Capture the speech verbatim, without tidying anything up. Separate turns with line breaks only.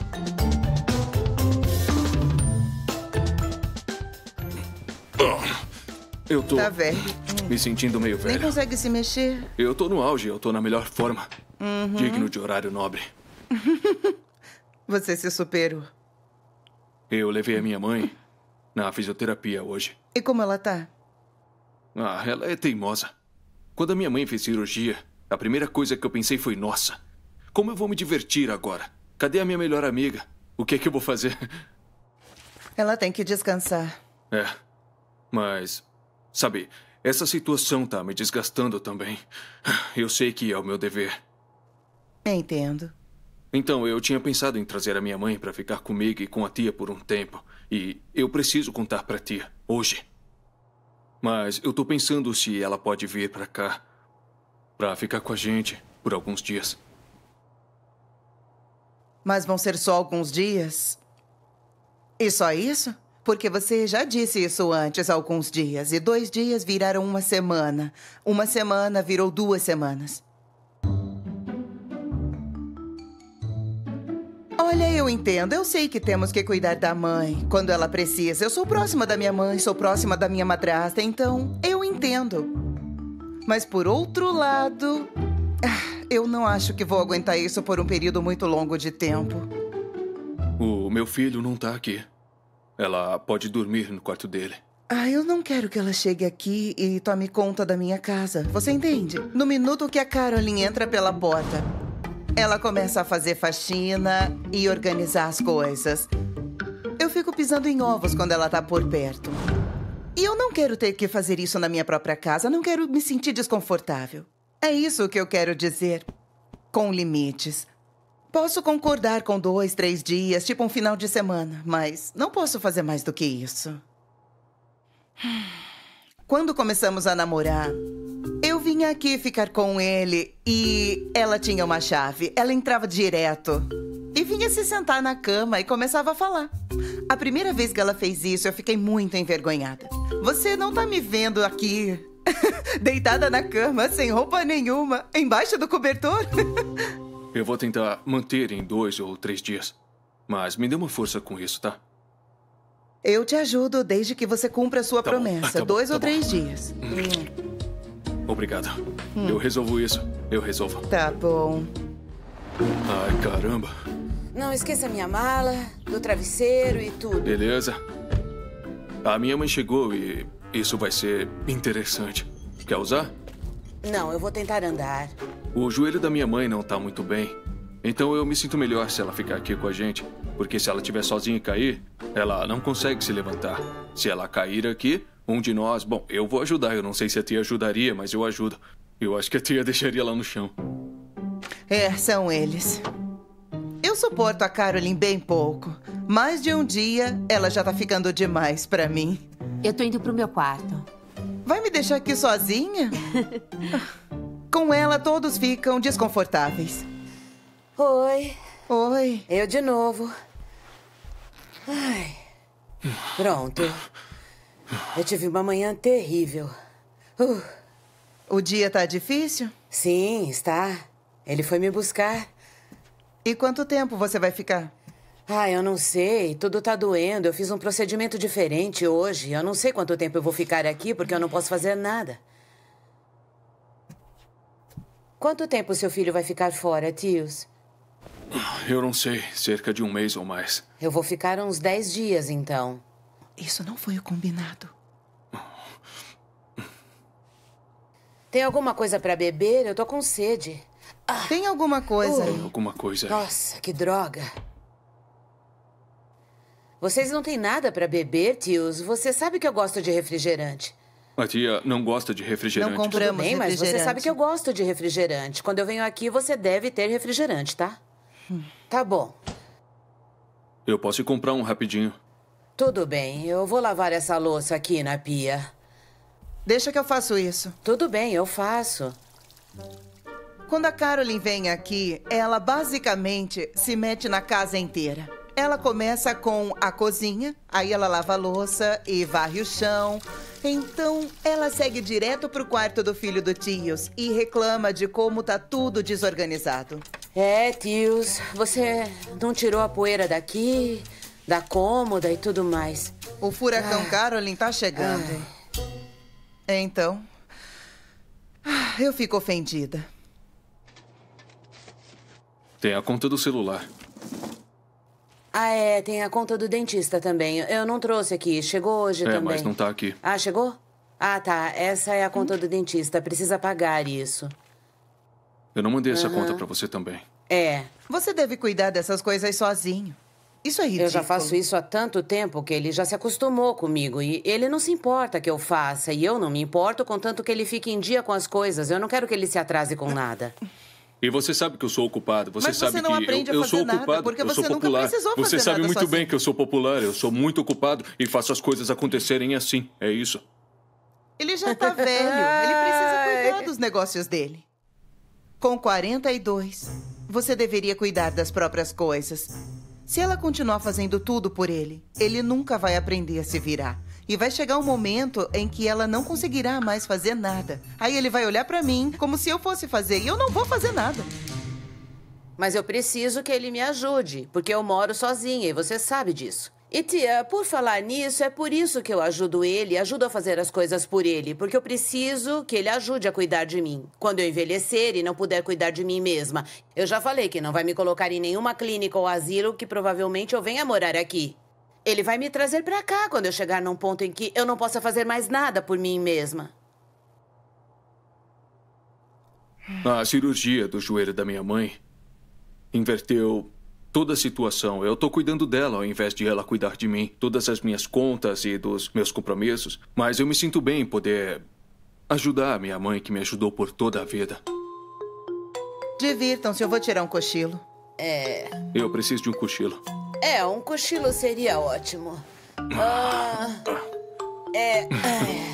Eu tô...
Tá velho.
me sentindo meio velho.
Nem consegue se mexer.
Eu tô no auge, eu tô na melhor forma.
Uhum.
Digno de horário nobre.
Você se superou.
Eu levei a minha mãe na fisioterapia hoje.
E como ela tá?
Ah, ela é teimosa. Quando a minha mãe fez cirurgia, a primeira coisa que eu pensei foi, nossa, como eu vou me divertir agora? Cadê a minha melhor amiga? O que é que eu vou fazer?
Ela tem que descansar.
É, mas, sabe, essa situação tá me desgastando também. Eu sei que é o meu dever.
Entendo.
Então, eu tinha pensado em trazer a minha mãe para ficar comigo e com a tia por um tempo. E eu preciso contar pra tia, hoje. Mas eu tô pensando se ela pode vir pra cá pra ficar com a gente por alguns dias.
Mas vão ser só alguns dias? E só isso? Porque você já disse isso antes, alguns dias. E dois dias viraram uma semana. Uma semana virou duas semanas. Olha, eu entendo. Eu sei que temos que cuidar da mãe quando ela precisa. Eu sou próxima da minha mãe, sou próxima da minha madrasta, então eu entendo. Mas por outro lado, eu não acho que vou aguentar isso por um período muito longo de tempo.
O meu filho não tá aqui. Ela pode dormir no quarto dele.
Ah, eu não quero que ela chegue aqui e tome conta da minha casa. Você entende? No minuto que a Caroline entra pela porta, ela começa a fazer faxina e organizar as coisas. Eu fico pisando em ovos quando ela tá por perto. E eu não quero ter que fazer isso na minha própria casa. Não quero me sentir desconfortável. É isso que eu quero dizer. Com limites. Posso concordar com dois, três dias, tipo um final de semana. Mas não posso fazer mais do que isso. Quando começamos a namorar, eu vinha aqui ficar com ele e ela tinha uma chave. Ela entrava direto e vinha se sentar na cama e começava a falar. A primeira vez que ela fez isso, eu fiquei muito envergonhada. Você não tá me vendo aqui, deitada na cama, sem roupa nenhuma, embaixo do cobertor?
Eu vou tentar manter em dois ou três dias. Mas me dê uma força com isso, tá?
Eu te ajudo desde que você cumpra a sua
Tá bom,
promessa.
tá bom,
dois
tá
ou
bom.
três dias.
Obrigado. Eu resolvo isso. Eu resolvo.
Tá bom.
Ai, caramba.
Não esqueça minha mala, do travesseiro e tudo.
Beleza. A minha mãe chegou e isso vai ser interessante. Quer usar?
Não, eu vou tentar andar.
O joelho da minha mãe não tá muito bem. Então eu me sinto melhor se ela ficar aqui com a gente. Porque se ela estiver sozinha e cair, ela não consegue se levantar. Se ela cair aqui, um de nós... Bom, eu vou ajudar. Eu não sei se a tia ajudaria, mas eu ajudo. Eu acho que a tia deixaria lá no chão.
É, são eles. Eu suporto a Caroline bem pouco. Mais de um dia, ela já tá ficando demais pra mim.
Eu tô indo pro meu quarto.
Vai me deixar aqui sozinha? Com ela, todos ficam desconfortáveis.
Oi.
Oi.
Eu de novo. Ai. Pronto. Eu tive uma manhã terrível. Uh.
O dia tá difícil?
Sim, está. Ele foi me buscar.
E quanto tempo você vai ficar?
Ah, eu não sei. Tudo tá doendo. Eu fiz um procedimento diferente hoje. Eu não sei quanto tempo eu vou ficar aqui porque eu não posso fazer nada. Quanto tempo seu filho vai ficar fora, tios?
Eu não sei. Cerca de um mês ou mais.
Eu vou ficar uns dez dias, então.
Isso não foi o combinado.
Tem alguma coisa pra beber? Eu tô com sede.
Ah. Tem alguma coisa aí?
Tem alguma coisa aí.
Nossa, que droga. Vocês não têm nada pra beber, tios? Você sabe que eu gosto de refrigerante.
A tia não gosta de refrigerante.
Não compramos
Tudo bem, mas você
refrigerante.
sabe que eu gosto de refrigerante. Quando eu venho aqui, você deve ter refrigerante, tá? Hum. Tá bom.
Eu posso ir comprar um rapidinho.
Tudo bem, eu vou lavar essa louça aqui na pia.
Deixa que eu faço isso.
Tudo bem, eu faço.
Quando a Caroline vem aqui, ela basicamente se mete na casa inteira. Ela começa com a cozinha, aí ela lava a louça e varre o chão. Então, ela segue direto pro quarto do filho do tios e reclama de como tá tudo desorganizado.
É, tios, você não tirou a poeira daqui, da cômoda e tudo mais.
O furacão
Ah.
Carolyn tá chegando. Então, eu fico ofendida.
Tem a conta do celular.
Ah, é, tem a conta do dentista também. Eu não trouxe aqui, chegou hoje
É,
também.
mas não tá aqui.
Ah, chegou? Ah, tá, essa é a conta do dentista, precisa pagar isso.
Eu não mandei essa conta pra você também.
É,
Você deve cuidar dessas coisas sozinho. Isso é ridículo.
eu já faço isso há tanto tempo que ele já se acostumou comigo. E ele não se importa que eu faça. E eu não me importo contanto que ele fique em dia com as coisas. Eu não quero que ele se atrase com nada.
E você sabe que eu sou ocupado. Você
Mas
sabe
você não
que
aprende
eu,
a
eu
fazer
sou
nada,
ocupado.
porque
eu sou
você nunca
popular.
precisou fazer
Você sabe
nada
muito
sozinho.
bem que eu sou popular. Eu sou muito ocupado e faço as coisas acontecerem assim. É isso.
Ele já tá velho. Ele precisa cuidar dos negócios dele. Com quarenta e dois, você deveria cuidar das próprias coisas. Se ela continuar fazendo tudo por ele, ele nunca vai aprender a se virar. E vai chegar um momento em que ela não conseguirá mais fazer nada. Aí ele vai olhar pra mim como se eu fosse fazer, e eu não vou fazer nada.
Mas eu preciso que ele me ajude, porque eu moro sozinha e você sabe disso. E tia, por falar nisso, é por isso que eu ajudo ele, ajudo a fazer as coisas por ele, porque eu preciso que ele ajude a cuidar de mim. Quando eu envelhecer e não puder cuidar de mim mesma. Eu já falei que não vai me colocar em nenhuma clínica ou asilo que provavelmente eu venha morar aqui. Ele vai me trazer pra cá quando eu chegar num ponto em que eu não possa fazer mais nada por mim mesma.
A cirurgia do joelho da minha mãe inverteu toda a situação. Eu tô cuidando dela ao invés de ela cuidar de mim. Todas as minhas contas e dos meus compromissos. Mas eu me sinto bem em poder ajudar a minha mãe, que me ajudou por toda a vida.
Divirtam-se, eu vou tirar um cochilo.
É...
Eu preciso de um cochilo.
É, um cochilo seria ótimo. Ah, é... é.